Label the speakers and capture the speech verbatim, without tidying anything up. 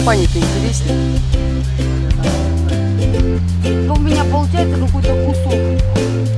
Speaker 1: компании-то интереснее.
Speaker 2: Ну, у меня получается какой-то кусок.